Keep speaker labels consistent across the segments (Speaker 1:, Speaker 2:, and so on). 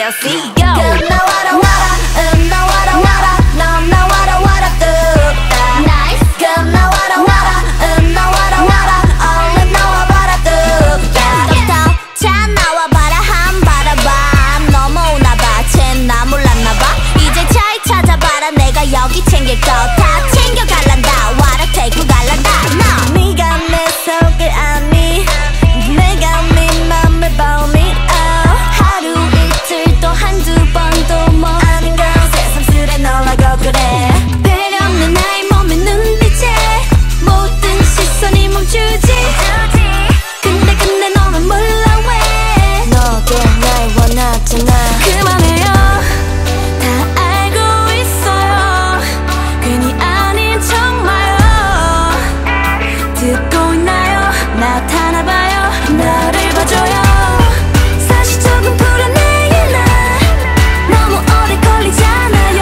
Speaker 1: TLC go 나와라 와라 나와라 와라 넌 나와라 와라 뚝딱 Nice 나와라 와라 나와라 와라 얼른 나와봐라 뚝딱 자 나와봐라 한 바라봐 넘어오나봐 쟨 나 몰랐나봐 이제 잘 찾아봐라 내가 여기 챙길 거 다 챙겨갈란다 와라 데리고 갈란다 너 네가 내 속을 아니 내가 네 맘을 보니 하루 이틀 또 한두 번도 뭐 아는 건 새삼스레 너라고 그래 배려 없는 나의 몸에 눈빛에 모든 시선이 멈추지 근데 너만 몰라 왜 너도 날 원하잖아 그만해요 다 알고 있어요 괜히 아닌 척 마요 듣고 있나요 나타나봐요 나를 봐줘요 사실 조금 불안해 나 너무 오래 걸리잖아요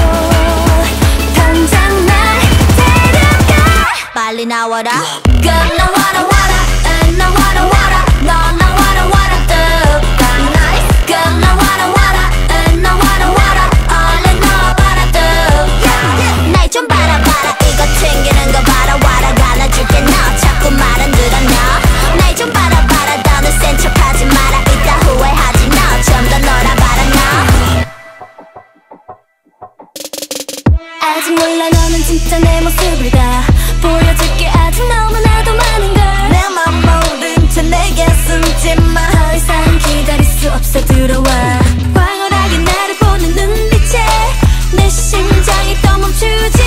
Speaker 1: 당장 날 데려가 빨리 나와라 나와라 와라 나와라 와라 너 나와라 와라 뚝딱 Nice 나와라 와라 나와라 와라 얼른 나와봐라 뚝딱 날 좀 바라봐라 이거 챙기는 거 봐라 와라가 안아줄게 너 자꾸 말 안 들어 너 날 좀 바라봐라 더는 센 척하지 마라 이따 후회하지 너 좀 더 놀아봐라 너 아직 몰라 너는 진짜 내 모습을 다 보여줄게 아직 너무나도 많은 걸 내 맘 모른 채 내게 숨지마 더 이상 기다릴 수 없어 들어와 황홀하게 나를 보는 눈빛에 내 심장이 또 멈추지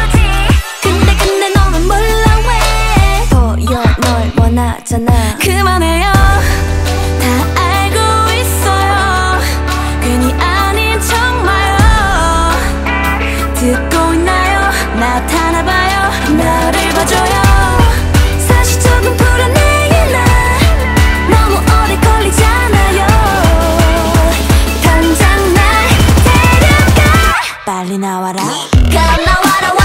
Speaker 1: 근데 너만 몰라 왜 보여 널 원하잖아 그만해요 다 알고 있어요 괜히 아닌 척 마요 듣고 있나요 나타나봐요 나를 봐줘요 사실 조금 불안해 나 너무 오래 걸리잖아요 당장 날 데려가 빨리 나와라 나와라